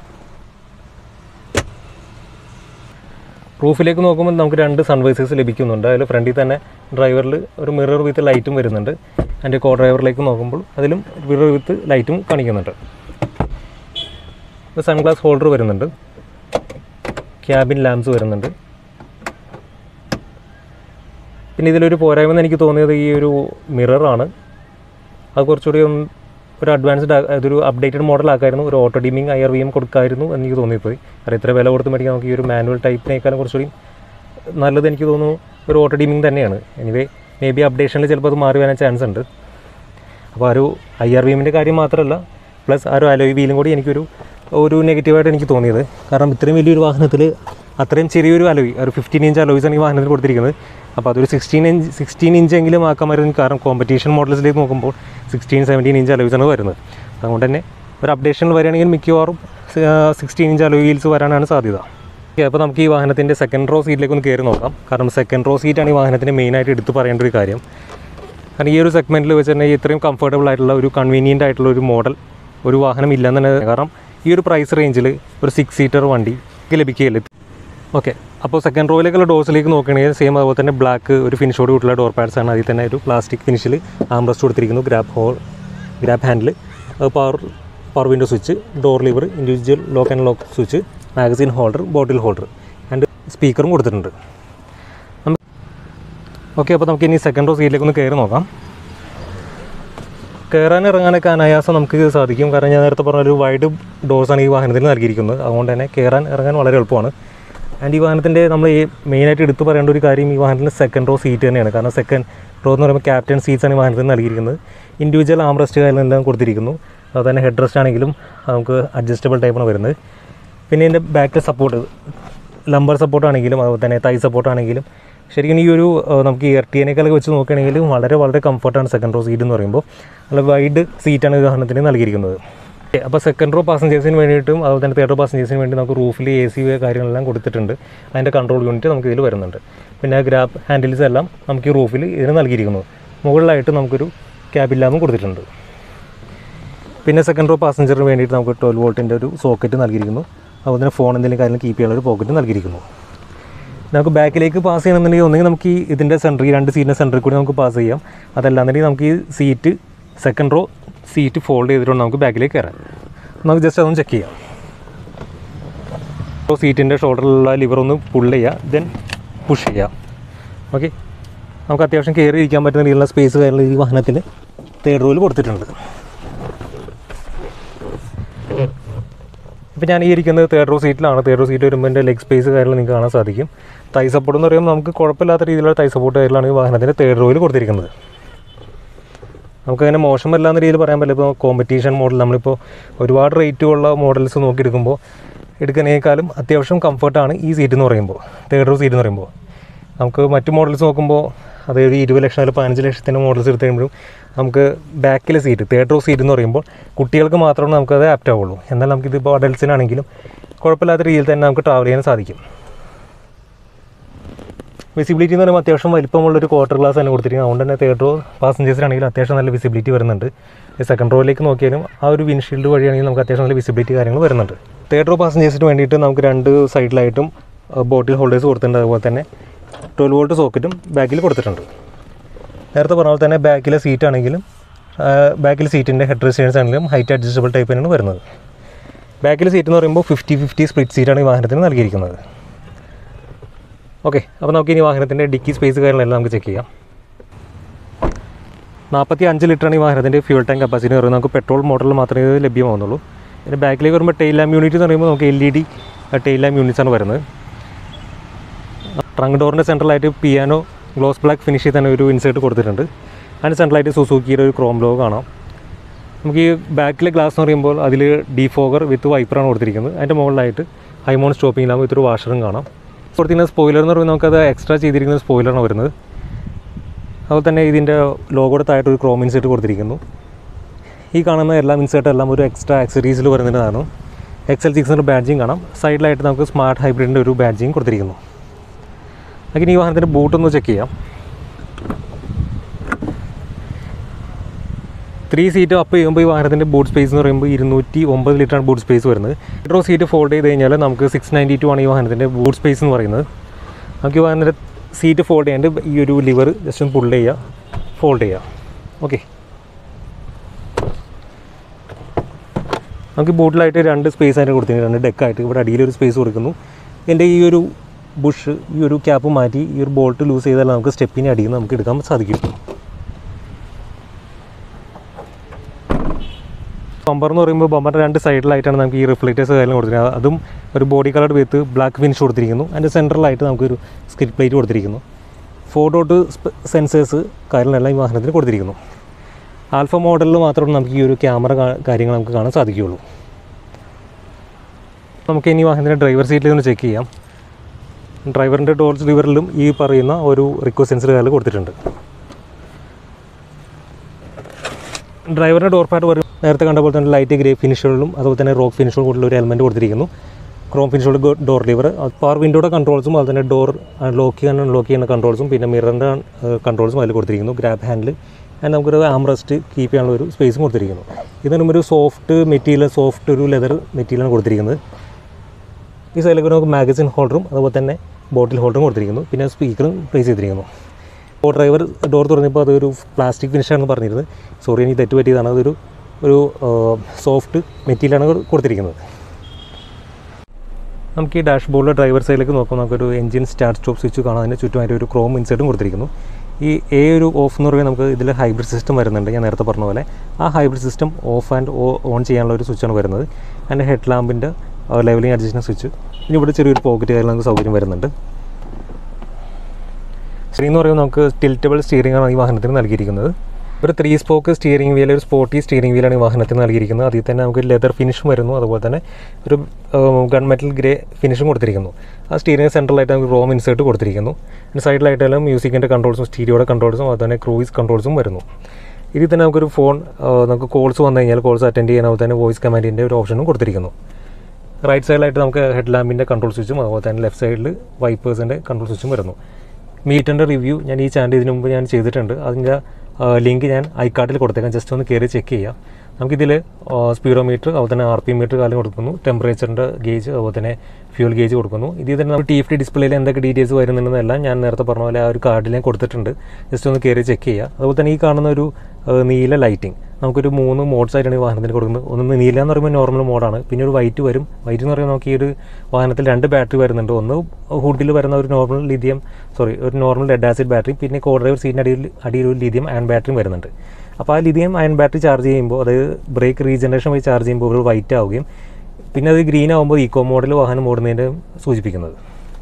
റൂഫിലേക്ക് നോക്കുമ്പോൾ നമുക്ക് 2 സൺവൈസേഴ്സ് ലഭിക്കുന്നുണ്ട്. അതിൽ ഫ്രണ്ടിൽ തന്നെ ഡ്രൈവറിൽ ഒരു മിറർ വിത്ത് ലൈറ്റും വരുന്നുണ്ട്. അതിൻ്റെ കോ ഡ്രൈവറിലേക്ക് നോക്കുമ്പോൾ അതിലും മിറർ വിത്ത് ലൈറ്റും കാണിക്കുന്നുണ്ട്. സൺഗ്ലാസ് ഹോൾഡർ വരുന്നുണ്ട്. ക്യാബിൻ ലാംപ്സ് വരുന്നുണ്ട്. പിന്നെ ഇതിലൊരു പോരായ്മ എനിക്ക് തോന്നിയത് ഈ ഒരു മിററാണ്. അത് കുറച്ചുകൂടി ഒരു അഡ്വാൻസ്ഡ് അതൊരു അപ്ഡേറ്റഡ് മോഡലാക്കായിരുന്നു. ഒരു ഓട്ടോ ഡിമിങ് IRVM കൊടുക്കായിരുന്നു എനിക്ക് തോന്നിപ്പോയി. കാരണം ഇത്ര വില കൊടുത്ത് മേടിക്കാൻ നമുക്ക് ഈ ഒരു മാനുവൽ ടൈപ്പിനേക്കാളും കുറച്ചുകൂടി നല്ലത് എനിക്ക് തോന്നുന്നു ഒരു ഓട്ടോ ഡിമിങ് തന്നെയാണ്. എനിവേ മേ ബി അപ്ഡേഷനിൽ ചിലപ്പോൾ അത് മാറി വരാൻ ചാൻസ് ഉണ്ട്. അപ്പോൾ ആ ഒരു IRVMൻ്റെ കാര്യം മാത്രമല്ല, പ്ലസ് ആ ഒരു അലോയ് വീലും കൂടി ഒരു നെഗറ്റീവായിട്ട് എനിക്ക് തോന്നിയത്. കാരണം ഇത്രയും വലിയൊരു വാഹനത്തിൽ അത്രയും ചെറിയൊരു അലോയ്, ഒരു 15 ഇഞ്ച് അലോയ്സാണ് ഈ വാഹനത്തിൽ കൊടുത്തിരിക്കുന്നത്. അപ്പോൾ അതൊരു 16 ഇഞ്ചെങ്കിലും ആക്കാമായിരുന്നു. കാരണം കോമ്പറ്റീഷൻ മോഡൽസിലേക്ക് നോക്കുമ്പോൾ 16-17 ഇഞ്ച് അലോയ്സാണ് വരുന്നത്. അതുകൊണ്ട് തന്നെ ഒരു അപ്ഡേഷനിൽ വരികയാണെങ്കിൽ മിക്കവാറും 16 ഇഞ്ച് അലോയ് വീൽസ് വരാനാണ് സാധ്യത. ഓക്കെ, അപ്പോൾ നമുക്ക് ഈ വാഹനത്തിൻ്റെ സെക്കൻഡ് റോ സീറ്റിലേക്ക് ഒന്ന് കയറി നോക്കാം. കാരണം സെക്കൻഡ് റോ സീറ്റാണ് ഈ വാഹനത്തിന് മെയിനായിട്ട് എടുത്ത് പറയേണ്ട ഒരു കാര്യം. കാരണം ഈ ഒരു സെഗ്മെൻറ്റിൽ വെച്ച് തന്നെ ഇത്രയും കംഫർട്ടബിൾ ആയിട്ടുള്ള ഒരു കൺവീനിയൻ്റ് ആയിട്ടുള്ള ഒരു മോഡൽ ഒരു വാഹനം ഇല്ലെന്ന് തന്നെ. കാരണം ഈ ഒരു പ്രൈസ് റേഞ്ചിൽ ഒരു 6 സീറ്റർ വണ്ടി ലഭിക്കുകയില്ല. ഓക്കെ, അപ്പോൾ സെക്കൻഡ് റോയിലേക്കുള്ള ഡോർസിലേക്ക് നോക്കുകയാണെങ്കിൽ സെയിം അതുപോലെ തന്നെ ബ്ലാക്ക് ഒരു ഫിനിഷോട് കൂട്ടുള്ള ഡോർ പാഡ്സ് ആണ്. അതിൽ തന്നെ ഒരു പ്ലാസ്റ്റിക് ഫിനിഷിൽ ആംബ്രസ്റ്റ് കൊടുത്തിരിക്കുന്നു. Grab handle, power window switch, door lever, individual lock and lock switch, magazine holder, bottle holder and സ്പീക്കറും കൊടുത്തിട്ടുണ്ട്. ഓക്കെ, അപ്പോൾ നമുക്ക് ഇനി സെക്കൻഡ് റോ സീറ്റിലേക്ക് ഒന്ന് കയറി നോക്കാം. കയറാൻ ഇറങ്ങാനൊക്കെ അനായാസം നമുക്ക് സാധിക്കും. കാരണം ഞാൻ നേരത്തെ പറഞ്ഞൊരു വൈഡ് ഡോർസാണ് ഈ വാഹനത്തിന് നൽകിയിരിക്കുന്നത്. അതുകൊണ്ട് തന്നെ കയറാൻ ഇറങ്ങാൻ വളരെ എളുപ്പമാണ്. ആൻഡ് ഈ വാഹനത്തിൻ്റെ നമ്മൾ മെയിനായിട്ട് എടുത്ത് പറയേണ്ട ഒരു കാര്യം ഈ വാഹനത്തിൻ്റെ സെക്കൻഡ് റോ സീറ്റ് തന്നെയാണ്. കാരണം സെക്കൻഡ് റോ എന്ന് പറയുമ്പോൾ ക്യാപ്റ്റൻ സീറ്റ്സാണ് ഈ വാഹനത്തിന് നൽകിയിരിക്കുന്നത്. ഇൻഡിവിജ്വൽ ആംറസ്റ്റ് കാര്യങ്ങളെല്ലാം കൊടുത്തിരിക്കുന്നു. അതുപോലെ തന്നെ ഹെഡ് റെസ്റ്റ് ആണെങ്കിലും നമുക്ക് അഡ്ജസ്റ്റബിൾ ടൈപ്പാണ് വരുന്നത്. പിന്നെ ഇതിൻ്റെ ബാക്കിൽ സപ്പോർട്ട്, ലംബർ സപ്പോർട്ടാണെങ്കിലും അതുപോലെ തന്നെ തൈ സപ്പോർട്ടാണെങ്കിലും ശരിക്കും ഈ ഒരു നമുക്ക് ഈ എർട്ടിഗേനേക്കാളൊക്കെ വെച്ച് നോക്കുകയാണെങ്കിൽ വളരെ വളരെ കംഫർട്ടാണ് സെക്കൻഡ് റോ സീറ്റ് എന്ന് പറയുമ്പോൾ. നല്ല വൈഡ് സീറ്റാണ് ഈ വാഹനത്തിന് നൽകിയിരിക്കുന്നത്. അപ്പോൾ സെക്കൻഡ് റോ പാസഞ്ചേഴ്സിന് വേണ്ടിയിട്ടും അതുപോലെ തന്നെ തേർഡ് റോ പാസഞ്ചേഴ്സിന് വേണ്ടി നമുക്ക് റൂഫിൽ AC കാര്യങ്ങളെല്ലാം കൊടുത്തിട്ടുണ്ട്. അതിൻ്റെ കൺട്രോൾ യൂണിറ്റ് നമുക്ക് ഇതിൽ വരുന്നുണ്ട്. പിന്നെ ഗ്രാബ് ഹാൻഡിൽസ് എല്ലാം നമുക്ക് ഈ റൂഫിൽ ഇതിന് നൽകിയിരിക്കുന്നു. മുകളിലായിട്ട് നമുക്കൊരു ക്യാബിൻ ലാമ്പും കൊടുത്തിട്ടുണ്ട്. പിന്നെ സെക്കൻഡ് റോ പാസഞ്ചറിന് വേണ്ടിയിട്ട് നമുക്ക് 12 വോൾട്ടിൻ്റെ ഒരു സോക്കറ്റ് നൽകിയിരിക്കുന്നു. അതുപോലെ തന്നെ ഫോൺ എന്തെങ്കിലും കാര്യങ്ങൾ കീപ്പ് ചെയ്യാനുള്ള ഒരു പോക്കറ്റ് നൽകിയിരിക്കുന്നു. നമുക്ക് ബാക്കിലേക്ക് പാസ് ചെയ്യണമെന്നുണ്ടെങ്കിൽ ഒന്നെങ്കിൽ നമുക്ക് ഇതിൻ്റെ സെൻറ്ററിൽ 2 സീറ്റിൻ്റെ സെൻറ്ററിൽ കൂടി നമുക്ക് പാസ് ചെയ്യാം. അതല്ലാന്നുണ്ടെങ്കിൽ നമുക്ക് ഈ seat second row seat fold ചെയ്തിട്ടുണ്ട് നമുക്ക് ബാക്കിലേക്ക് കയറാം. നമുക്ക് ജസ്റ്റ് അതൊന്ന് ചെക്ക് ചെയ്യാം. അപ്പോൾ സീറ്റിൻ്റെ ഷോൾഡറിലുള്ള ലിവർ ഒന്ന് പുള്ള് ചെയ്യുക, ദെൻ പുഷ് ചെയ്യാം. ഓക്കെ, നമുക്ക് അത്യാവശ്യം കയറി ഇരിക്കാൻ പറ്റുന്ന രീതിയിലുള്ള സ്പേസ് കാര്യങ്ങൾ ഈ വാഹനത്തിൽ തേർഡ് റോയിൽ കൊടുത്തിട്ടുണ്ട്. ഇപ്പോൾ ഞാൻ ഈ ഇരിക്കുന്നത് തേർഡ് റോ സീറ്റിലാണ്. തേർഡ് റോ സീറ്റ് വരുമ്പോൾ എൻ്റെ ലെഗ് സ്പേസ് കാര്യങ്ങൾ നിങ്ങൾക്ക് കാണാൻ സാധിക്കും. തൈ സപ്പോർട്ട് എന്ന് പറയുമ്പോൾ നമുക്ക് കുഴപ്പമില്ലാത്ത രീതിയിലുള്ള തൈ സപ്പോർട്ട് കാര്യങ്ങളാണ് ഈ വാഹനത്തിൻ്റെ തേർഡ് റോയിൽ കൊടുത്തിരിക്കുന്നത്. നമുക്കങ്ങനെ മോശമല്ലാന്ന രീതിയിൽ പറയാൻ പറ്റില്ല. ഇപ്പോൾ കോമ്പറ്റീഷൻ മോഡൽ നമ്മളിപ്പോൾ ഒരുപാട് റേറ്റുള്ള മോഡൽസ് നോക്കിയെടുക്കുമ്പോൾ എടുക്കുന്നതിനേക്കാളും അത്യാവശ്യം കംഫർട്ടാണ് ഈ സീറ്റ് എന്ന് പറയുമ്പോൾ, തേർഡ് റോ സീറ്റ് എന്ന് പറയുമ്പോൾ. നമുക്ക് മറ്റു മോഡൽസ് നോക്കുമ്പോൾ അതായത് 20 ലക്ഷം അല്ലെങ്കിൽ 15 ലക്ഷത്തിൻ്റെ മോഡൽസ് എടുത്ത് കഴിയുമ്പോഴും നമുക്ക് ബാക്കിലെ സീറ്റ് തേർഡ് റോ സീറ്റ് എന്ന് പറയുമ്പോൾ കുട്ടികൾക്ക് മാത്രമേ നമുക്കത് ആപ്റ്റ് ആവുള്ളൂ. എന്നാൽ നമുക്കിതിപ്പോൾ അഡൽട്സിനാണെങ്കിലും കുഴപ്പമില്ലാത്ത രീതിയിൽ തന്നെ നമുക്ക് ട്രാവൽ ചെയ്യാൻ സാധിക്കും. വിസിബിലിറ്റി എന്ന് പറയുമ്പോൾ അത്യാവശ്യം വലിപ്പമുള്ളൊരു ക്വാർട്ടർ ഗ്ലാസ് തന്നെ കൊടുത്തിരിക്കുന്നത്. അതുകൊണ്ട് തന്നെ തേർഡ് റോ പാസഞ്ചേഴ്സിനാണെങ്കിലും അത്യാവശ്യം നല്ല വിസിബിലിറ്റി വരുന്നുണ്ട്. സെക്കൻഡ് റോയിലേക്ക് നോക്കിയാലും ആ ഒരു വിൻഷീൽഡ് വഴിയാണെങ്കിൽ നമുക്ക് അത്യാവശ്യം നല്ല വിസിബിലിറ്റി കാര്യങ്ങൾ വരുന്നുണ്ട്. തേർഡ് റോ പാസഞ്ചേഴ്സിന് വേണ്ടിയിട്ട് നമുക്ക് 2 സൈഡിലായിട്ടും ബോട്ടിൽ ഹോൾഡേഴ്സ് കൊടുത്തിട്ടുണ്ട്. അതുപോലെ തന്നെ 12 വോൾട്ട് സോക്കറ്റും ബാക്കിൽ കൊടുത്തിട്ടുണ്ട്. നേരത്തെ പറഞ്ഞ പോലെ തന്നെ ബാക്കിലെ സീറ്റാണെങ്കിലും ബാക്കിലെ സീറ്റിൻ്റെ ഹെഡ് റെസ്റ്റേഴ്സ് ആണെങ്കിലും ഹൈറ്റ് അഡ്ജസ്റ്റബിൾ ടൈപ്പ് തന്നെയാണ് വരുന്നത്. ബാക്കിലെ സീറ്റ് എന്ന് പറയുമ്പോൾ 50-50 സ്പ്ലിറ്റ് സീറ്റാണ് ഈ വാഹനത്തിന് നൽകിയിരിക്കുന്നത്. ഓക്കെ, അപ്പോൾ നമുക്ക് ഇനി വാഹനത്തിൻ്റെ ഡിക്കി സ്പേസ് കാര്യങ്ങളെല്ലാം നമുക്ക് ചെക്ക് ചെയ്യാം. 45 ലിറ്ററാണ് ഈ വാഹനത്തിൻ്റെ ഫ്യൂൾ ടാങ്ക് കപ്പാസിറ്റി എന്ന് പറയുന്നത്. നമുക്ക് പെട്രോൾ മോഡലിൽ മാത്രമേ ഇത് ലഭ്യമാകുന്നുള്ളൂ. പിന്നെ ബാക്കിലേക്ക് വരുമ്പോൾ ടെയിൽ ലാമ്പ് യൂണിറ്റ് എന്ന് പറയുമ്പോൾ നമുക്ക് LED ടെയിൽ ലാമ്പ് യൂണിറ്റ്സാണ് വരുന്നത്. ട്രങ്ക് ഡോറിൻ്റെ സെൻട്രലായിട്ട് പിയാനോ ഗ്ലോസ് ബ്ലാക്ക് ഫിനിഷിൽ തന്നെ ഒരു ഇൻസേർട്ട് കൊടുത്തിട്ടുണ്ട്. അതിന് സെൻട്രലായിട്ട് സുസുക്കിയുടെ ഒരു ക്രോം ലോഗോ കാണാം. നമുക്ക് ഈ ബാക്കിലെ ഗ്ലാസ് എന്ന് പറയുമ്പോൾ അതിൽ ഡീഫോഗർ വിത്ത് വൈപ്പറാണ് കൊടുത്തിരിക്കുന്നത്. അതിൻ്റെ മുകളിലായിട്ട് ഹൈമോൺ സ്റ്റോപ്പിംഗ് ലാമ്പ് വിത്തൊരു വാഷറും കാണാം. കൊടുത്തിരിക്കുന്ന സ്പോയിലർ എന്ന് പറയുമ്പോൾ നമുക്കത് എക്സ്ട്രാ ചെയ്തിരിക്കുന്ന സ്പോയിലറാണ് വരുന്നത്. അതുപോലെ തന്നെ ഇതിൻ്റെ ലോഗോയുടെ താഴെ ഒരു ക്രോം ഇൻസേർട്ട് കൊടുത്തിരിക്കുന്നു. ഈ കാണുന്ന എല്ലാം ഇൻസേർട്ട് എല്ലാം ഒരു എക്സ്ട്രാ ആക്സറീസിൽ വരുന്നതാണ്. XL6 ബാഡ്ജിങ് കാണാം. സൈഡിലായിട്ട് നമുക്ക് സ്മാർട്ട് ഹൈബ്രിഡിൻ്റെ ഒരു ബാഡ്ജിങ് കൊടുത്തിരിക്കുന്നു. അങ്ങനെ ഈ വാഹനത്തിൻ്റെ ബൂട്ടൊന്ന് ചെക്ക് ചെയ്യാം. 3 സീറ്റ് അപ്പ് ചെയ്യുമ്പോൾ ഈ വാഹനത്തിൻ്റെ ബൂട്ട് സ്പേസ് എന്ന് പറയുമ്പോൾ 209 ലിറ്ററാണ് ബൂട്ട് സ്പേസ് വരുന്നത്. റോ സീറ്റ് ഫോൾഡ് ചെയ്ത് കഴിഞ്ഞാൽ നമുക്ക് 692 ആണ് ഈ വാഹനത്തിൻ്റെ ബൂട്ട് സ്പേസ് എന്ന് പറയുന്നത്. നമുക്ക് ഈ വാഹനത്തിൻ്റെ സീറ്റ് ഫോൾഡ് ചെയ്യാണ്ട് ഈ ഒരു ലിവർ ജസ്റ്റ് ഒന്ന് പുള്ള് ചെയ്യുക, ഫോൾഡ് ചെയ്യുക. ഓക്കെ, നമുക്ക് ബൂട്ടിലായിട്ട് 2 സ്പേസ് ആയിട്ട് കൊടുത്തിട്ടുണ്ട്, 2 ഡെക്കായിട്ട്. ഇവിടെ അടിയിലൊരു സ്പേസ് കൊടുക്കുന്നു. എൻ്റെ ഈ ഒരു ബുഷ്, ഈ ഒരു ക്യാപ്പ് മാറ്റി ഈ ഒരു ബോൾട്ട് ലൂസ് ചെയ്താൽ നമുക്ക് സ്റ്റെപ്പിന് അടിയിൽ നമുക്ക് എടുക്കാൻ സാധിക്കും. ബമ്പർ എന്ന് പറയുമ്പോൾ ബമ്പറിൻ്റെ 2 സൈഡിലായിട്ടാണ് നമുക്ക് ഈ റിഫ്ലക്റ്റേഴ്സ് കാര്യം കൊടുത്തിരിക്കുന്നത്. അതും ഒരു body colour with black finish കൊടുത്തിരിക്കുന്നു. അതിൻ്റെ സെൻറ്ററിലായിട്ട് നമുക്കൊരു സ്കിഡ് പ്ലേറ്റ് കൊടുത്തിരിക്കുന്നു. 4 ഡോട്ട് സെൻസേഴ്സ് കാര്യങ്ങളെല്ലാം ഈ വാഹനത്തിന് കൊടുത്തിരിക്കുന്നു. ആൽഫ മോഡലിൽ മാത്രമേ നമുക്ക് ഈ ഒരു ക്യാമറ കാര്യങ്ങൾ നമുക്ക് കാണാൻ സാധിക്കുകയുള്ളൂ. നമുക്ക് ഇനി വാഹനത്തിൻ്റെ ഡ്രൈവർ സീറ്റിൽ നിന്ന് ചെക്ക് ചെയ്യാം. ഡ്രൈവറിൻ്റെ ഡോർ ലിവറിലും ഈ പറയുന്ന ഒരു റിക്വസ്റ്റ് സെൻസർ കാര്യം കൊടുത്തിട്ടുണ്ട്. ഡ്രൈവറിൻ്റെ ഡോർ പാഡ് പറയും നേരത്തെ കണ്ട പോലെ തന്നെ ലൈറ്റ് ഗ്രേ ഫിനിഷുകളിലും അതുപോലെ തന്നെ റോക്ക് ഫിനിഷുകളും കൂടുതൽ ഒരു എലമെൻറ്റ് കൊടുത്തിരിക്കുന്നു. ക്രോം ഫിനിഷോട് ഡോർ ലിവർ, പവർ വിൻഡോയുടെ കൺട്രോൾസും അതുപോലെ തന്നെ ഡോർ ലോക്ക് ചെയ്യുന്ന കൺട്രോൾസും പിന്നെ മിററിൻ്റെ കൺട്രോൾസും അതിൽ കൊടുത്തിരിക്കുന്നു. ഗ്രാബ് ഹാൻഡിൽ ആൻഡ് നമുക്കൊരു ആംറസ്റ്റ് കീപ്പ് ചെയ്യാനുള്ള ഒരു സ്പേസും കൊടുത്തിരിക്കുന്നു. ഇതിനും ഒരു സോഫ്റ്റ് മെറ്റീരിയൽ, സോഫ്റ്റ് ഒരു ലെതർ മെറ്റീരിയലാണ് കൊടുത്തിരിക്കുന്നത്. ഈ സൈഡിലേക്ക് നമുക്ക് മാഗസിൻ ഹോൾഡറും അതുപോലെ തന്നെ ബോട്ടിൽ ഹോൾഡറും കൊടുത്തിരിക്കുന്നു. പിന്നെ സ്പീക്കറും പ്ലേസ് ചെയ്തിരിക്കുന്നു. അപ്പോൾ ഡ്രൈവർ ഡോർ തുറന്നപ്പോൾ അതൊരു പ്ലാസ്റ്റിക് ഫിനിഷാണെന്ന് പറഞ്ഞിരുന്നത്. സോറി, എനിക്ക് തെറ്റ് പറ്റിയതാണ്. അതൊരു സോഫ്റ്റ് മെറ്റീരിയലാണ് കൊടുത്തിരിക്കുന്നത്. നമുക്ക് ഈ ഡാഷ്ബോർഡിലെ ഡ്രൈവർ സൈഡിലേക്ക് നോക്കുമ്പോൾ നമുക്കൊരു എഞ്ചിൻ സ്റ്റാർട്ട് സ്റ്റോപ്പ് സ്വിച്ച് കാണാം. അതിന് ചുറ്റുമായിട്ട് ഒരു ക്രോം ഇൻസൈഡും കൊടുത്തിരിക്കുന്നു. ഈ ഒരു ഓഫ് എന്ന് പറയുമ്പോൾ നമുക്ക് ഇതിൽ ഹൈബ്രിഡ് സിസ്റ്റം വരുന്നുണ്ട്. ഞാൻ നേരത്തെ പറഞ്ഞ പോലെ ആ hybrid system off and on ചെയ്യാനുള്ള ഒരു സ്വിച്ചാണ് വരുന്നത്. അതിൻ്റെ ഹെഡ് ലാമ്പിൻ്റെ ലെവലിംഗ് അഡ്ജസ്റ്റ്മെൻറ്റ് സ്വിച്ച്. ഇനി ഇവിടെ ചെറിയൊരു പോക്കറ്റ് കാര്യം നമുക്ക് സൗകര്യം വരുന്നുണ്ട്. സ്റ്റിയറിംഗ് എന്ന് പറയുമ്പോൾ നമുക്ക് ടിൽറ്റബിൾ സ്റ്റിയറിംഗ് ആണ് ഈ വാഹനത്തിന് നൽകിയിരിക്കുന്നത്. ഒരു 3 സ്പോക്ക് സ്റ്റിയറിംഗ് വീൽ, ഒരു സ്പോർട്ടി സ്റ്റിയറിംഗ് വീലാണ് ഈ വാഹനത്തിന് നൽകിയിരിക്കുന്നത്. അതിൽ തന്നെ നമുക്ക് ലെതർ ഫിനിഷും വരുന്നു. അതുപോലെ തന്നെ ഒരു ഗൺ മെറ്റൽ ഗ്രേ ഫിനിഷും കൊടുത്തിരിക്കുന്നു. ആ സ്റ്റിയറിംഗ് സെൻട്രലായിട്ട് നമുക്ക് റോം ഇൻസേർട്ട് കൊടുത്തിരിക്കുന്നു. അതിന് സൈഡിലായിട്ടെല്ലാം മ്യൂസിക്കിൻ്റെ കൺട്രോൾസും സ്റ്റീരിയോയുടെ കൺട്രോൾസും അതുപോലെ തന്നെ ക്രൂയിസ് കൺട്രോൾസും വരുന്നു. ഇതിൽ തന്നെ നമുക്കൊരു ഫോൺ, നമുക്ക് കോൾസ് വന്നു കഴിഞ്ഞാൽ കോൾസ് അറ്റൻഡ് ചെയ്യാൻ അതുപോലെ തന്നെ വോയിസ് കമാൻഡിൻ്റെ ഒരു ഓപ്ഷനും കൊടുത്തിരിക്കുന്നു. റൈറ്റ് സൈഡിലായിട്ട് നമുക്ക് ഹെഡ് ലാമ്പിൻ്റെ കൺട്രോൾ സ്വിച്ചും അതുപോലെ തന്നെ ലെഫ്റ്റ് സൈഡിൽ വൈപ്പേഴ്സിൻ്റെ കൺട്രോൾ സ്വിച്ചും വരുന്നു. മീറ്ററിൻ്റെ റിവ്യൂ ഞാൻ ഈ ചാനൽ ഇതിനു മുമ്പ് ഞാൻ ചെയ്തിട്ടുണ്ട്. അതിൻ്റെ ലിങ്ക് ഞാൻ ഐക്കാർഡിൽ കൊടുത്തേക്കാം. ജസ്റ്റ് ഒന്ന് കയറി ചെക്ക് ചെയ്യാം. നമുക്കിതിൽ സ്പീഡോമീറ്റർ അതുപോലെ തന്നെ RPM മീറ്റർ കാലം കൊടുക്കുന്നു. ടെമ്പറേച്ചറിൻ്റെ ഗേജ് അതുപോലെ തന്നെ ഫ്യൂൽ ഗേജ് കൊടുക്കുന്നു. ഇതിൽ തന്നെ നമുക്ക് TFT ഡിസ്പ്ലേയിൽ എന്തൊക്കെ ഡീറ്റെയിൽസ് വരുന്നുണ്ടെന്നെല്ലാം ഞാൻ നേരത്തെ പറഞ്ഞ പോലെ ആ ഒരു കാർഡിൽ ഞാൻ കൊടുത്തിട്ടുണ്ട്. ജസ്റ്റ് ഒന്ന് കയറി ചെക്ക് ചെയ്യുക. അതുപോലെ തന്നെ ഈ കാണുന്ന ഒരു നീല ലൈറ്റിംഗ് നമുക്കൊരു 3 മോഡ്സ് ആയിട്ടാണ് ഈ വാഹനത്തിന് കൊടുക്കുന്നത്. ഒന്ന് നീല എന്ന് പറയുമ്പോൾ നോർമൽ മോഡാണ്. പിന്നെ ഒരു വൈറ്റ് വരും. വൈറ്റ് എന്ന് പറയുമ്പോൾ നമുക്ക് ഈ ഒരു വാഹനത്തിൽ 2 ബാറ്ററി വരുന്നുണ്ട്. ഒന്ന് ഹുഡിൽ വരുന്ന ഒരു നോർമൽ ലെഡ് ആസിഡ് ബാറ്ററി, പിന്നെ കോ ഡ്രൈവർ സീറ്റിൻ്റെ അടിയിൽ ഒരു ലിഥിയം അയൺ ബാറ്ററിയും വരുന്നുണ്ട്. അപ്പോൾ ആ ലിഥിയം അയൺ ബാറ്ററി ചാർജ് ചെയ്യുമ്പോൾ, അതായത് ബ്രേക്ക് റീജനറേഷൻ വഴി ചാർജ് ചെയ്യുമ്പോൾ ഒരു വൈറ്റ് ആവുകയും പിന്നെ അത് ഗ്രീൻ ആകുമ്പോൾ ഈക്കോ മോഡൽ വാഹനം ഓടുന്നതിൻ്റെ സൂചിപ്പിക്കുന്നത്.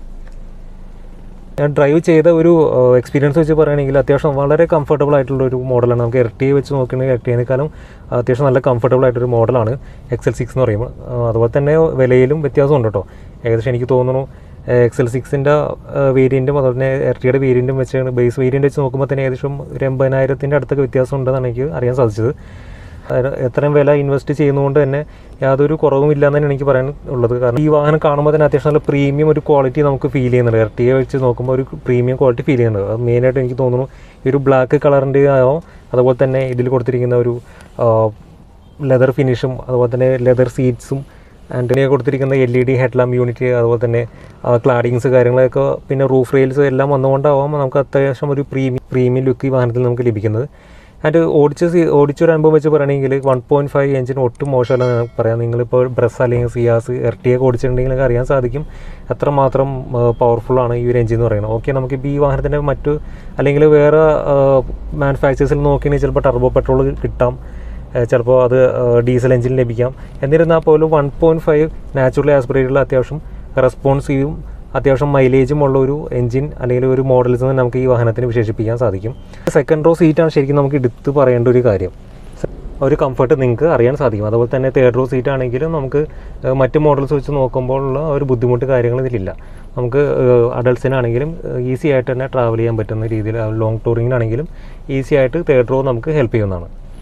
ഞാൻ ഡ്രൈവ് ചെയ്ത ഒരു എക്സ്പീരിയൻസ് വെച്ച് പറയുകയാണെങ്കിൽ അത്യാവശ്യം വളരെ കംഫർട്ടബിൾ ആയിട്ടുള്ളൊരു മോഡലാണ്. നമുക്ക് എർട്ടിഗ വെച്ച് നോക്കുകയാണെങ്കിൽ എർട്ടിഗയേക്കാളും അത്യാവശ്യം നല്ല കംഫർട്ടബിൾ ആയിട്ടൊരു മോഡലാണ് XL6 എന്ന് പറയുമ്പോൾ. അതുപോലെ തന്നെ വിലയിലും വ്യത്യാസമുണ്ട് കേട്ടോ. ഏകദേശം എനിക്ക് തോന്നുന്നു XL6ൻ്റെ വേരിയൻറ്റും അതുപോലെ തന്നെ എർട്ടിഗയുടെ വേരിയൻറ്റും വെച്ചാണ് ബേസ് വേരിയൻറ്റ് വെച്ച് നോക്കുമ്പോൾ തന്നെ ഏകദേശം ഒരു 80,000 അടുത്തൊക്കെ വ്യത്യാസം ഉണ്ടെന്നാണ് എനിക്ക് അറിയാൻ സാധിച്ചത്. എത്രയും വില ഇൻവെസ്റ്റ് ചെയ്യുന്നതുകൊണ്ട് തന്നെ യാതൊരു കുറവുമില്ല എന്ന് തന്നെ എനിക്ക് പറയാനുള്ളത്. കാരണം ഈ വാഹനം കാണുമ്പോൾ തന്നെ അത്യാവശ്യം നല്ല പ്രീമിയം ഒരു ക്വാളിറ്റി നമുക്ക് ഫീൽ ചെയ്യുന്നുണ്ട്. എർട്ടിഗ വെച്ച് നോക്കുമ്പോൾ ഒരു പ്രീമിയം ക്വാളിറ്റി ഫീൽ ചെയ്യുന്നുണ്ട്. അത് മെയിനായിട്ട് എനിക്ക് തോന്നുന്നു ഈ ഒരു ബ്ലാക്ക് കളറിൻ്റെ ആയോ അതുപോലെ തന്നെ ഇതിൽ കൊടുത്തിരിക്കുന്ന ഒരു ലെതർ ഫിനിഷും അതുപോലെ തന്നെ ലെതർ സീറ്റ്സും ആൻഡ് കൊടുത്തിരിക്കുന്ന LED ഹെഡ് ലാമ്പ് യൂണിറ്റ് അതുപോലെ തന്നെ ക്ലാഡിങ്സ് കാര്യങ്ങളൊക്കെ പിന്നെ റൂഫ് റെയിൽസ് എല്ലാം വന്നുകൊണ്ടാവാം നമുക്ക് അത്യാവശ്യം ഒരു പ്രീമിയം ലുക്ക് ഈ വാഹനത്തിൽ നമുക്ക് ലഭിക്കുന്നത്. ആൻഡ് ഓടിച്ചൊരു അനുഭവം വെച്ച് പറയുകയാണെങ്കിൽ 1.5 എഞ്ചിൻ ഒട്ടും മോശമല്ല പറയാം. നിങ്ങളിപ്പോൾ ബ്രസ് അല്ലെങ്കിൽ സിയാസ് എർട്ടിഗ ഓടിച്ചിട്ടുണ്ടെങ്കിൽ അറിയാൻ സാധിക്കും എത്രമാത്രം പവർഫുള്ളാണ് ഈ ഒരു എഞ്ചിൻ എന്ന് പറയുന്നത്. ഓക്കെ, നമുക്കിപ്പോൾ ഈ വാഹനത്തിൻ്റെ മറ്റു അല്ലെങ്കിൽ വേറെ മാനുഫാക്ചേഴ്സിൽ നോക്കിയാൽ ചിലപ്പോൾ ടർബോ പെട്രോൾ കിട്ടാം, ചിലപ്പോൾ അത് ഡീസൽ എഞ്ചിൻ ലഭിക്കാം. എന്നിരുന്നാൽ പോലും 1.5 നാച്ചുറലി ആസ്പിറേറ്റഡിൽ അത്യാവശ്യം റെസ്പോൺസീവും അത്യാവശ്യം മൈലേജും ഉള്ള ഒരു എഞ്ചിൻ അല്ലെങ്കിൽ ഒരു മോഡൽസ് തന്നെ നമുക്ക് ഈ വാഹനത്തിന് വിശേഷിപ്പിക്കാൻ സാധിക്കും. സെക്കൻഡ് റോ സീറ്റാണ് ശരിക്കും നമുക്ക് എടുത്ത് പറയേണ്ട ഒരു കാര്യം. ഒരു കംഫർട്ട് നിങ്ങൾക്ക് അറിയാൻ സാധിക്കും. അതുപോലെ തന്നെ തേർഡ് റോ സീറ്റ് ആണെങ്കിലും നമുക്ക് മറ്റ് മോഡൽസ് വെച്ച് നോക്കുമ്പോൾ ഉള്ള ഒരു ബുദ്ധിമുട്ട് കാര്യങ്ങൾ ഇതിലില്ല. നമുക്ക് അഡൾട്ട്സിനാണെങ്കിലും ഈസി ആയിട്ട് തന്നെ ട്രാവൽ ചെയ്യാൻ പറ്റുന്ന രീതിയിൽ ലോങ് ടൂറിങ്ങിനാണെങ്കിലും ഈസി ആയിട്ട് തേർഡ് റോ നമുക്ക് ഹെൽപ്പ് ചെയ്യുന്നതാണ്.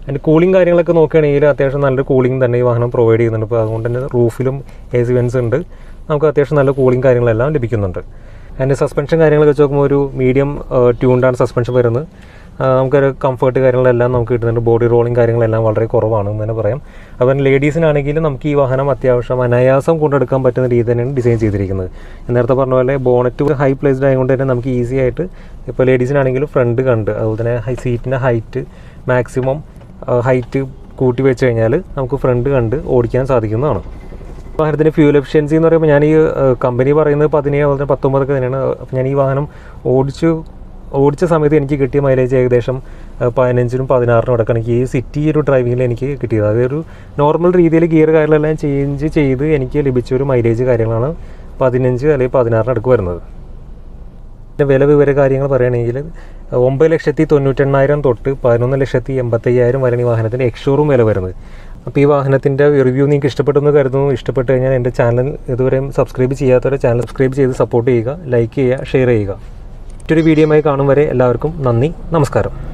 അതിൻ്റെ കൂളിംഗ് കാര്യങ്ങളൊക്കെ നോക്കുകയാണെങ്കിൽ അത്യാവശ്യം നല്ലൊരു കൂളിംഗ് തന്നെ ഈ വാഹനം പ്രൊവൈഡ് ചെയ്യുന്നുണ്ട്. അപ്പോൾ അതുകൊണ്ട് തന്നെ റൂഫിലും AC വെൻസ് ഉണ്ട്, നമുക്ക് അത്യാവശ്യം നല്ല കൂളിംഗ് കാര്യങ്ങളെല്ലാം ലഭിക്കുന്നുണ്ട്. അതിൻ്റെ സസ്പെൻഷൻ കാര്യങ്ങളൊക്കെ വെച്ച് നോക്കുമ്പോൾ ഒരു മീഡിയം ട്യൂൺഡാണ് സസ്പെൻഷൻ വരുന്നത്. നമുക്കൊരു കംഫർട്ട് കാര്യങ്ങളെല്ലാം നമുക്ക് കിട്ടുന്നുണ്ട്. ബോഡി റോളിംഗ് കാര്യങ്ങളെല്ലാം വളരെ കുറവാണ് എന്ന് തന്നെ പറയാം. അപ്പം ലേഡീസിനാണെങ്കിലും നമുക്ക് ഈ വാഹനം അത്യാവശ്യം അനായാസം കൊണ്ടെടുക്കാൻ പറ്റുന്ന രീതി തന്നെയാണ് ഡിസൈൻ ചെയ്തിരിക്കുന്നത്. നേരത്തെ പറഞ്ഞ പോലെ ബോണറ്റ് ഹൈ പ്ലേസ്ഡ് ആയതുകൊണ്ട് തന്നെ നമുക്ക് ഈസി ആയിട്ട് ഇപ്പോൾ ലേഡീസിനാണെങ്കിലും ഫ്രണ്ട് കണ്ട് അതുപോലെ തന്നെ സീറ്റിൻ്റെ ഹൈറ്റ് മാക്സിമം ഹൈറ്റ് കൂട്ടി വെച്ച് കഴിഞ്ഞാൽ നമുക്ക് ഫ്രണ്ട് കണ്ട് ഓടിക്കാൻ സാധിക്കുന്നതാണ്. വാഹനത്തിൻ്റെ ഫ്യൂൽ എഫിഷ്യൻസി എന്ന് പറയുമ്പോൾ ഞാൻ ഈ കമ്പനി പറയുന്നത് 17 അതുപോലെ 19 തന്നെയാണ്. അപ്പോൾ ഞാൻ ഈ വാഹനം ഓടിച്ച സമയത്ത് എനിക്ക് കിട്ടിയ മൈലേജ് ഏകദേശം 15-നും 16-നും അടക്കം ഈ സിറ്റി ഒരു ഡ്രൈവിങ്ങിൽ എനിക്ക് കിട്ടിയത്. അതൊരു നോർമൽ രീതിയിൽ ഗിയർ കാര്യങ്ങളെല്ലാം ചേഞ്ച് ചെയ്ത് എനിക്ക് ലഭിച്ച ഒരു മൈലേജ് കാര്യങ്ങളാണ് 15 അല്ലെങ്കിൽ 16 അടുക്ക് വരുന്നത്. പിന്നെ വില വിവര കാര്യങ്ങൾ പറയുകയാണെങ്കിൽ 9,98,000 തൊട്ട് 11,85,000 വരെയാണ് ഈ വാഹനത്തിൻ്റെ എക്സ്ഷോറൂം വില വരുന്നത്. അപ്പോൾ ഈ വാഹനത്തിൻ്റെ റിവ്യൂ നിങ്ങൾക്ക് ഇഷ്ടപ്പെട്ടെന്ന് കരുതുന്നു. ഇഷ്ടപ്പെട്ട് കഴിഞ്ഞാൽ എൻ്റെ ചാനൽ ഇതുവരെയും സബ്സ്ക്രൈബ് ചെയ്യാത്തവരെ ചാനൽ സബ്സ്ക്രൈബ് ചെയ്ത് സപ്പോർട്ട് ചെയ്യുക, ലൈക്ക് ചെയ്യുക, ഷെയർ ചെയ്യുക. മറ്റൊരു വീഡിയോയുമായി കാണും വരെ എല്ലാവർക്കും നന്ദി, നമസ്കാരം.